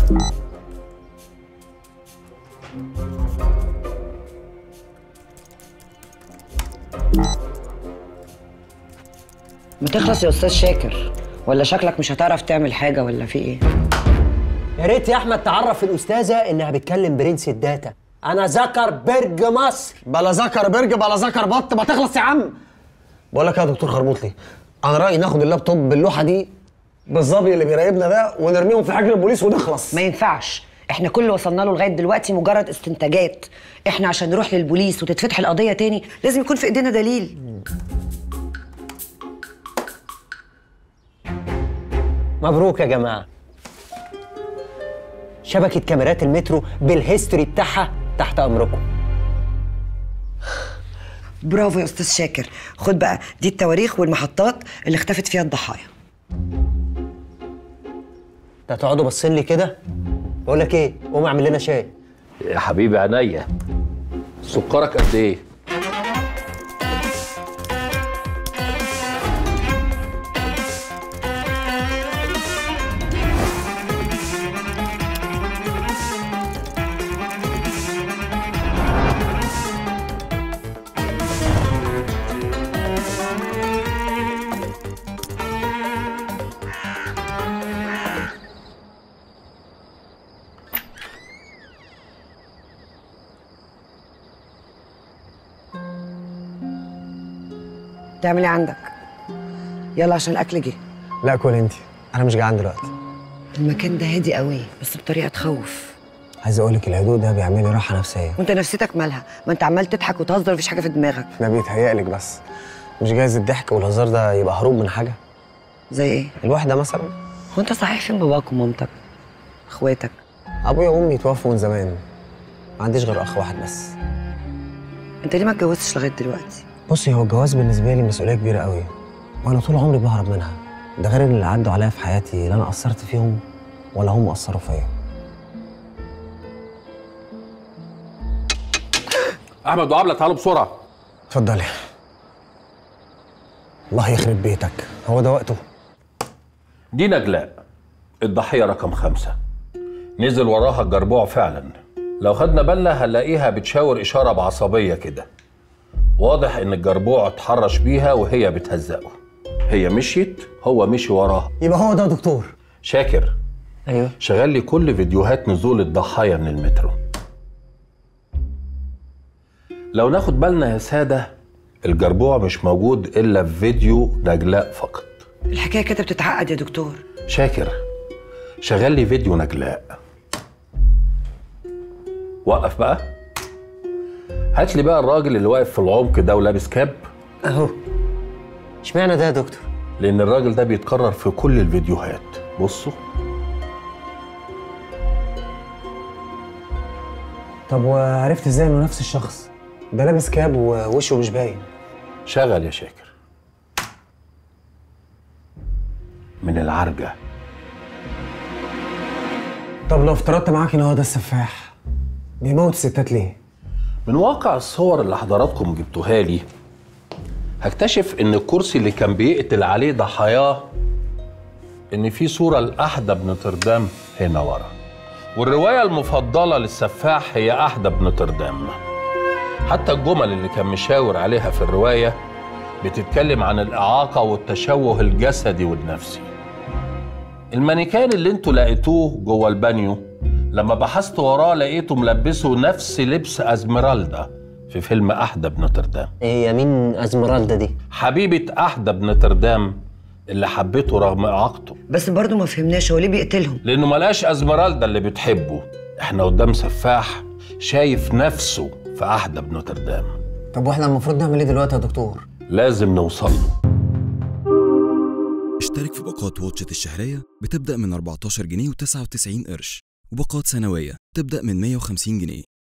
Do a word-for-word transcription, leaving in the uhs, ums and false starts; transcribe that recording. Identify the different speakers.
Speaker 1: ما تخلص يا استاذ شاكر، ولا شكلك مش هتعرف تعمل حاجه ولا في ايه؟
Speaker 2: يا ريت يا احمد تعرف الاستاذه انها بتكلم برنس الداتا. انا زكربرج مصر.
Speaker 3: بلا زكربرج بلا زكر بط، ما تخلص يا عم. بقول لك يا دكتور خرموطلي، انا رايي ناخد اللابتوب باللوحه دي بالظبي اللي بيراقبنا ده ونرميهم في حجر البوليس ونخلص.
Speaker 1: ما ينفعش، احنا كل اللي وصلنا له لغايه دلوقتي مجرد استنتاجات. احنا عشان نروح للبوليس وتتفتح القضيه تاني لازم يكون في ايدينا دليل.
Speaker 2: مبروك يا جماعه، شبكه كاميرات المترو بالهيستوري بتاعها تحت امركم.
Speaker 1: برافو يا استاذ شاكر. خد بقى دي التواريخ والمحطات اللي اختفت فيها الضحايا.
Speaker 2: انت هتقعدوا باصين لي كده؟ بقول لك ايه، قوم اعمل لنا شاي.
Speaker 4: يا حبيبي عينيا. سكرك قد ايه؟
Speaker 1: تعمل ايه عندك؟ يلا عشان الاكل جه.
Speaker 3: لا كل انت، انا مش جعان دلوقتي.
Speaker 1: المكان ده هادي قوي بس بطريقه تخوف.
Speaker 3: عايز اقول لك الهدوء ده بيعمل لي راحه نفسيه.
Speaker 1: وانت نفسيتك مالها؟ ما انت عمال تضحك وتهزر مفيش حاجه في دماغك.
Speaker 3: ده بيتهيألك بس. مش جايز الضحك والهزار ده يبقى هروب من حاجه؟
Speaker 1: زي ايه؟
Speaker 3: الوحده مثلا.
Speaker 1: هو انت صحيح فين باباك ومامتك؟ اخواتك؟
Speaker 3: ابويا وامي توفوا من زمان، ما عنديش غير اخ واحد بس.
Speaker 1: انت ليه ما اتجوزتش لغايه دلوقتي؟
Speaker 3: بصي، هو الجواز بالنسبه لي مسؤوليه كبيره قوي، وانا طول عمري بهرب منها. ده غير اللي عدوا عليا في حياتي لا انا قصرت فيهم ولا هم قصروا فيا.
Speaker 4: احمد وعبله تعالوا بسرعه.
Speaker 3: اتفضلي. الله يخرب بيتك، هو ده وقته؟
Speaker 4: دي نجلاء الضحيه رقم خمسة، نزل وراها الجربوع فعلا. لو خدنا بالنا هنلاقيها بتشاور اشاره بعصبيه كده، واضح ان الجربوع اتحرش بيها وهي بتهزقه. هي مشيت، هو مشي وراها.
Speaker 3: يبقى هو ده يا دكتور.
Speaker 4: شاكر.
Speaker 2: ايوه.
Speaker 4: شغل لي كل فيديوهات نزول الضحايا من المترو. لو ناخد بالنا يا ساده، الجربوع مش موجود الا في فيديو نجلاء فقط.
Speaker 1: الحكايه كده بتتعقد يا دكتور.
Speaker 4: شاكر، شغل لي فيديو نجلاء. وقف بقى. هات لي بقى الراجل اللي واقف في العمق ده ولابس كاب.
Speaker 2: اهو. اشمعنى ده يا دكتور؟
Speaker 4: لان الراجل ده بيتكرر في كل الفيديوهات. بصوا.
Speaker 3: طب وعرفت ازاي انه نفس الشخص؟ ده لابس كاب ووشه مش باين.
Speaker 4: شغل يا شاكر. من العرجة.
Speaker 3: طب لو افترضت معاك ان هو ده السفاح، بيموت الستات ليه؟
Speaker 4: من واقع الصور اللي حضراتكم جبتوها لي هكتشف ان الكرسي اللي كان بيقتل عليه ضحاياه ان في صورة لأحدى بنوتردام هنا ورا، والرواية المفضلة للسفاح هي أحدى بنوتردام. حتى الجمل اللي كان مشاور عليها في الرواية بتتكلم عن الإعاقة والتشوه الجسدي والنفسي. المانيكان اللي انتوا لقيتوه جوه البانيو لما بحثت وراه لقيته ملبسه نفس لبس أزمرالدا في فيلم أحدى بنوتردام.
Speaker 2: هي مين أزمرالدا دي؟
Speaker 4: حبيبة أحدى بنوتردام اللي حبته رغم إعاقته.
Speaker 1: بس برضه ما فهمناش هو ليه بيقتلهم؟
Speaker 4: لأنه ملقاش أزمرالدا اللي بتحبه. احنا قدام سفاح شايف نفسه في أحدى بنوتردام.
Speaker 3: طب واحنا المفروض نعمل ايه دلوقتي يا دكتور؟
Speaker 4: لازم نوصل له.
Speaker 5: اشترك في باقات واتشت الشهرية بتبدأ من أربعتاشر جنيه وتسعة وتسعين قرش، وباقات سنوية تبدأ من مية وخمسين جنيه.